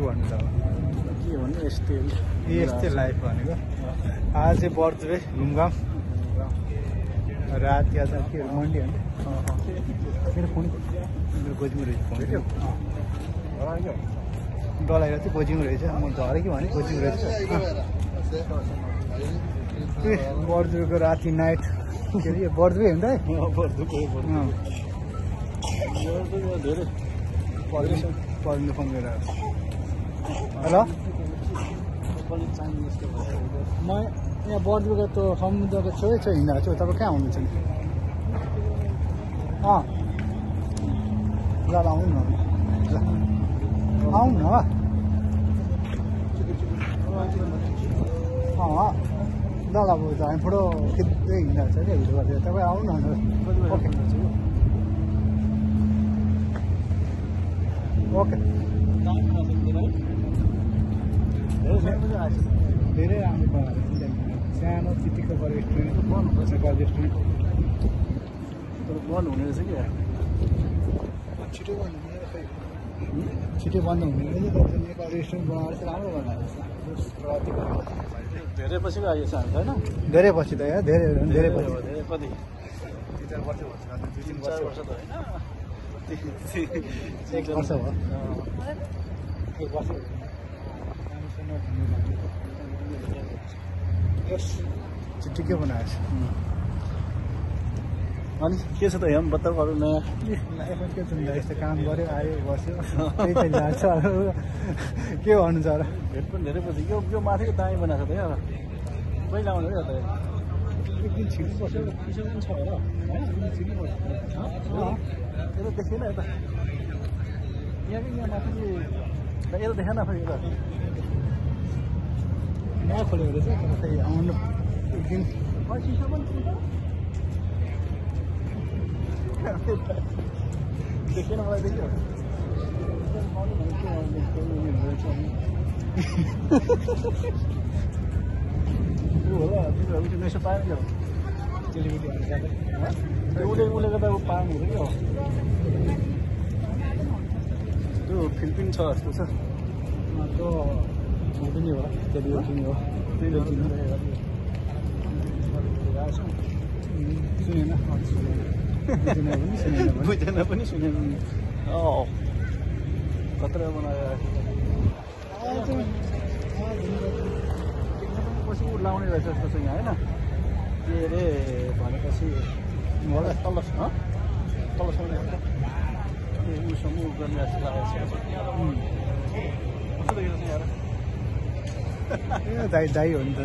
भन्नु त के भन्नु यस्तै लाइफ भनेको आज चाहिँ बर्थडे घुमघाम रात या के मन्डी होइन मेरो फोन मेरो गोजीमा रहेछ फोन डलाएर चाहिँ गोजीमा रहेछ म झरेँ कि भने गोजीमा रहेछ बर्थडेको राति नाइट के अरे बर्थडे होइन है धेरै पढ्नु फोन गरेर हेलो म यहाँ बर्थडेको त्यो समुद्रको छेउछेउ हिँडेको छु तपाईँ कहाँ हुनुहुन्छ नि ल आउनु न आउनु न ल अब हामी फोटो खिच्दै हिँडेको छ क्या भिडियो गरेर तपाईँ आउनु न ओके ओके धेरै राम्रो बनाएको छ सानो चिटिक्क रेस्टुरेन्ट बन्द हुँदैछ रेस्टुरेन्ट बन्द हुने रहेछ क्या छिटो बन्द हुने रहेछ नेपाल रेस्टुरेन्ट बनाएर चाहिँ राम्रो बनाएको छ धेरै पछिको आइएछ हामी होइन धेरै पछि त यहाँ धेरै पछि धेरै कति 3-4 वर्ष भयो 3-4 वर्ष त होइन 1 वर्ष भयो 1 वर्ष चिटिक्कै बनाएको छ अनि के छ त यहाँ बताउ अरू नयाँ लाइफमा के छ यस्तो काम गऱ्यो आयो बस्यो त्यही त जान्छ के भन्नु छ र भेट पनि धेरै पछि यो माथिको दामी बनाएको छ त यहाँ पहिला आउनु है त एकदिन छिटो बस्यो पिछो पनि छ होला छिटो बस्यो यता देखेन यता यहाँ पनि यहाँ माथि यता देखेन फेरि यता नयाँ खोलेको रहेछ त्यही आउनु एकदिन चिसो पनि देखेन मलाई देख्यो होला मेसो पाएन क्या चेलीबेटीहरू उसले गर्दा ऊ पाएन क्या त्यो फिलिपिन छ जस्तो छ त्यो पनि होला चेलीबेटी नै हो सुनेन बुझेन पनि सुनेन खतरा बनाएर पछि ऊ लाउने रहेछ जस्तो छ यहाँ होइन के अरे भनेपछि होला तलसम्म उसँग उ गर्ने जस्तो लागेको छ कस्तो देखेको छ यहाँ दाई हो नि त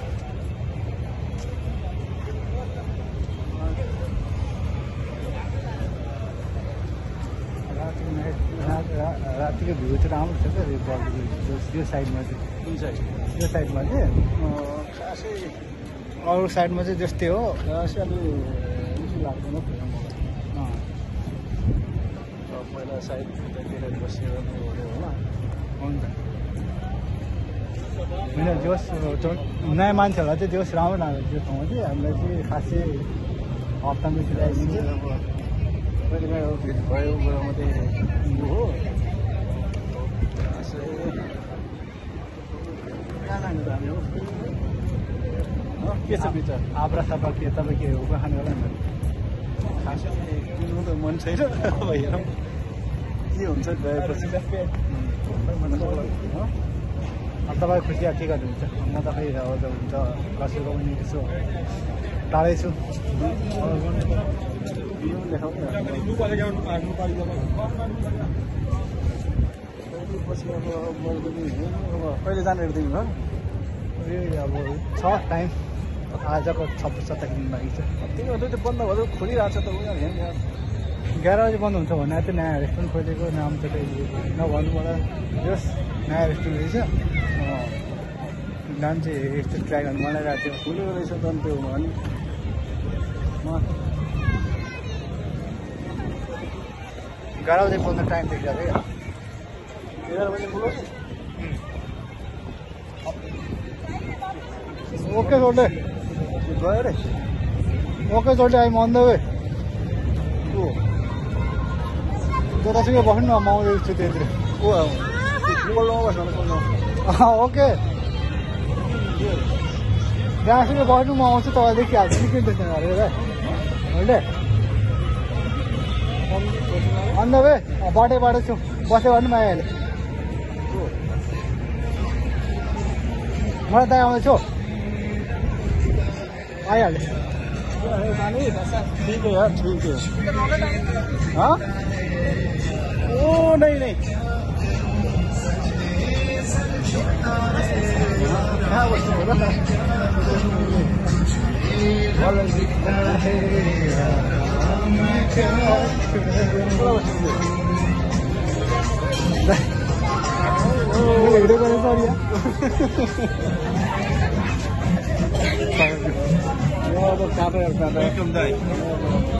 रातिको भ्यू चाहिँ राम्रो छ क्या यो साइडमा चाहिँ कुन साइड यो साइडमा चाहिँ खासै अरू साइडमा चाहिँ जस्तै हो खासै अलि लाग्दैन पहिला साइड तिर बसेर होला हुन्छ होइन जोस् नयाँ मान्छेहरूलाई चाहिँ जोस् राम्रो लाग्छ त्यो ठाउँमा चाहिँ हामीलाई चाहिँ खासै हप्तामा सिलाइदिन्छ कहिले काहीँ भेट भयो गएर मात्रै हो कहाँ खानु त हामी हो के छ विचार आब्रा साब्रा के तपाईँ के हो खाने होला नि खासै किन्नु त मन छैन अब हेरौँ के हुन्छ गएपछि अब तपाईँ खुसी के गर्नुहुन्छ म त खै हुन्छ कसैको पनि यसो टाढै छु पछि अब कहिले जाने दिनु भयो अब छ टाइम आजको 26-27 दिन बाँकी छ त्यही भन्दै त्यो बन्द भयो खोलिरहेको छ त उनीहरू यहाँ 11 बजे बन्द हुन्छ भने चाहिँ नयाँ रेस्टुरेन्ट खोलेको नाम चाहिँ नभन्नु मलाई जस नयाँ रेस्टुरेन्ट रहेछ नाम चाहिँ यस्तो ट्राई गर्नु मलाई राखेको थियो खुलेको रहेछ त त्यो भने 11 बजे बन्द टाइम देखिरहेको क्या 11 बजे खुलो ओके जोडले गयो अरे ओके जोडले आइम अन द वे जतासुकै बस्नु न म आउँदैछु त्यतिर को ओके त्यहाँ सुरु बस्नु म आउँछु तपाईँ देखिहाल्छु नि किन त्यस्तो गरेर होइन अन्त बे बाटैबाट छु बस्यो भने पनि आइहाल्यो मलाई त आउँदैछु आइहाल्यो ठीक है यार ठीक है हाँ ओ नहीं नहीं वीडियो